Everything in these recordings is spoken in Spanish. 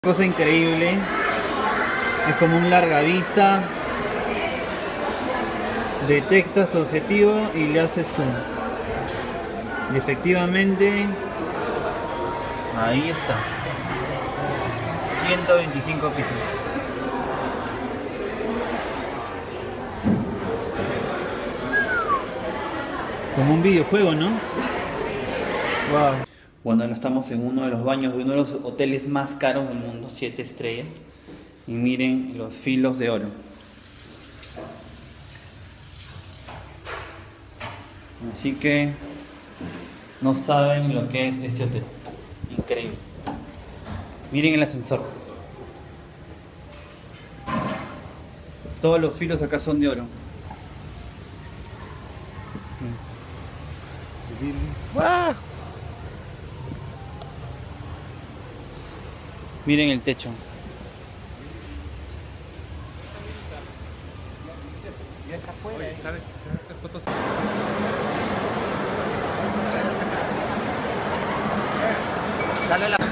Cosa increíble, es como un larga vista, detectas tu objetivo y le haces zoom y efectivamente ahí está, 125 pisos. Como un videojuego, ¿no? Wow. Bueno, ahora estamos en uno de los baños de uno de los hoteles más caros del mundo, 7 estrellas. Y miren los filos de oro. Así que no saben lo que es este hotel. Increíble. Miren el ascensor. Todos los filos acá son de oro. ¡Wow! Miren el techo. Dale la...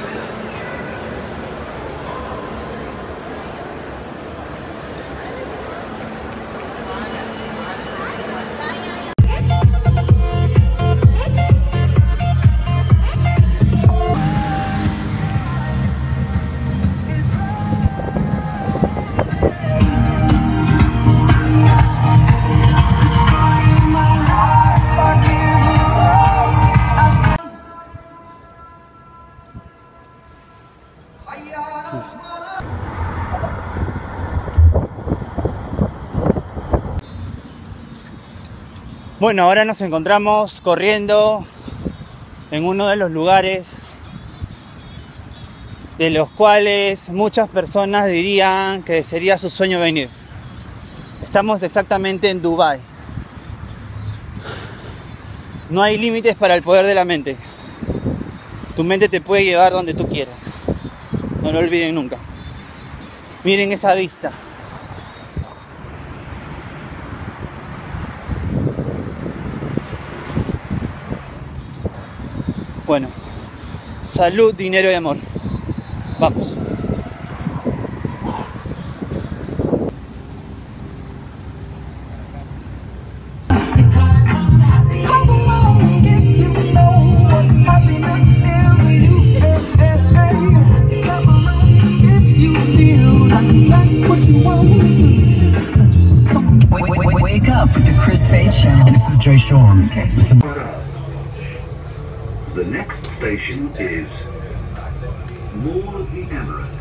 Bueno, ahora nos encontramos corriendo en uno de los lugares de los cuales muchas personas dirían que sería su sueño venir. Estamos exactamente en Dubái. No hay límites para el poder de la mente. Tu mente te puede llevar donde tú quieras. No lo olviden nunca. Miren esa vista. Bueno, salud, dinero y amor. Vamos. Wake up with the Chris Fade Show. This is Jay Sean. Okay. The next station is Mall of the Emirates.